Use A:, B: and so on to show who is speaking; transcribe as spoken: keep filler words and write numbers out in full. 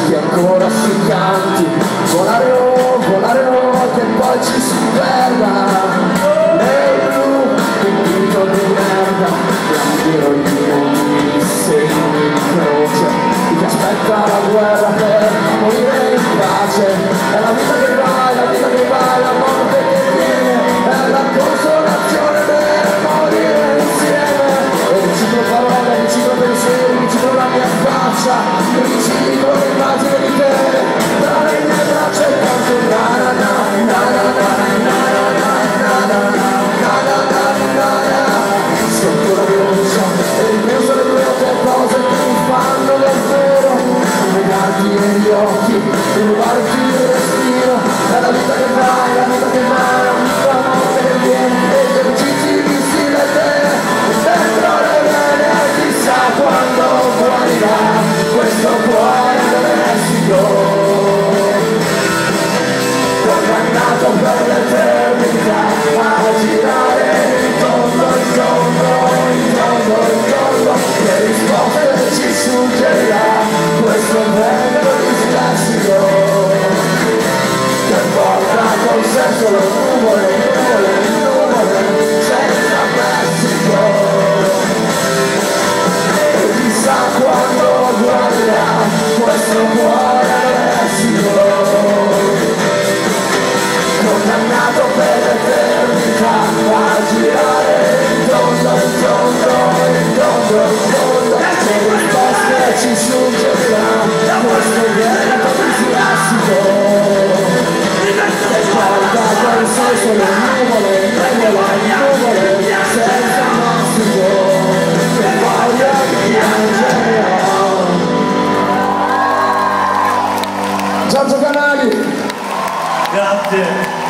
A: che ancora si canti, volare oh, volare oh, che poi ci si perda nei blu, il dito di merda, l'ambiro di mondi, segni di croce, chi aspetta la guerra per morire in pace, è la vita che va, è la vita che va, è la morte che viene, è la consolazione per morire insieme, e riciclo parole, riciclo pensieri, riciclo la mia faccia, riciclo l'immagine di te, tra le mie braccia e canto na na na na na na na na na na na. Sotto la doccia e ripenso alle due o tre cose che mi fanno davvero, negarti negli occhi, rubarti il respiro, è la vita che va, è la vita che va, è la vita morte che viene, esercizi visti da te, dentro le vene, chissà quando guarirà questo cuore del Messico, condannato per l'eternità a girare in tondo, in tondo, in tondo, in tondo, che risposte ci suggerirà questo vento dislessico che porta con sé solo nuvole, nuvole, nuvole, senza Messico, e chissà quando guarirà questo cuore Messico, condannato per l'eternità a girare in tondo, in tondo, in tondo, in tondo, che risposte ci suggerirà questo vento dislessico che porta con sé solo nuvole, nuvole, nuvole, senza Messico, che voglia di piangere. Giorgio Canali.
B: Grazie.